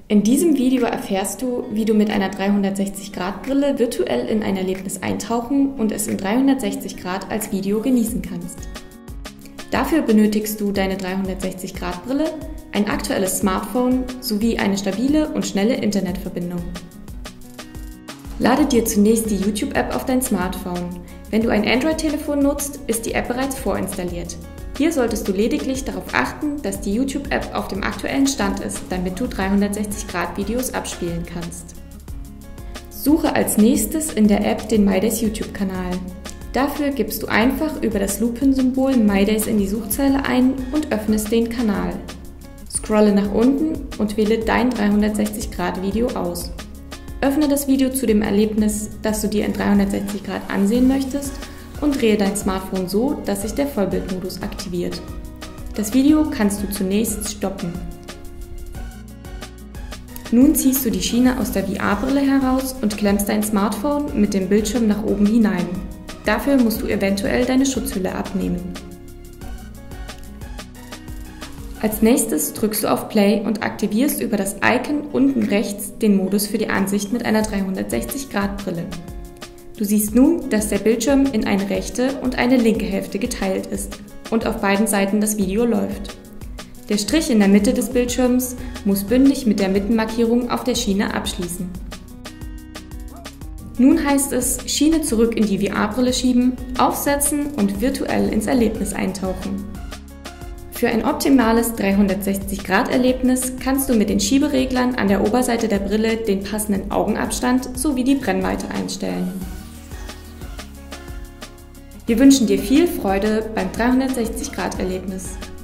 In diesem Video erfährst du, wie du mit einer 360-Grad-Brille virtuell in ein Erlebnis eintauchen und es in 360 Grad als Video genießen kannst. Dafür benötigst du deine 360-Grad-Brille, ein aktuelles Smartphone sowie eine stabile und schnelle Internetverbindung. Lade dir zunächst die YouTube-App auf dein Smartphone. Wenn du ein Android-Telefon nutzt, ist die App bereits vorinstalliert. Hier solltest du lediglich darauf achten, dass die YouTube-App auf dem aktuellen Stand ist, damit du 360-Grad-Videos abspielen kannst. Suche als nächstes in der App den MyDays YouTube-Kanal. Dafür gibst du einfach über das Lupin-Symbol MyDays in die Suchzeile ein und öffnest den Kanal. Scrolle nach unten und wähle dein 360-Grad-Video aus. Öffne das Video zu dem Erlebnis, das du dir in 360 Grad ansehen möchtest, und drehe dein Smartphone so, dass sich der Vollbildmodus aktiviert. Das Video kannst du zunächst stoppen. Nun ziehst du die Schiene aus der VR-Brille heraus und klemmst dein Smartphone mit dem Bildschirm nach oben hinein. Dafür musst du eventuell deine Schutzhülle abnehmen. Als nächstes drückst du auf Play und aktivierst über das Icon unten rechts den Modus für die Ansicht mit einer 360-Grad-Brille. Du siehst nun, dass der Bildschirm in eine rechte und eine linke Hälfte geteilt ist und auf beiden Seiten das Video läuft. Der Strich in der Mitte des Bildschirms muss bündig mit der Mittenmarkierung auf der Schiene abschließen. Nun heißt es, Schiene zurück in die VR-Brille schieben, aufsetzen und virtuell ins Erlebnis eintauchen. Für ein optimales 360-Grad-Erlebnis kannst du mit den Schiebereglern an der Oberseite der Brille den passenden Augenabstand sowie die Brennweite einstellen. Wir wünschen dir viel Freude beim 360-Grad-Erlebnis.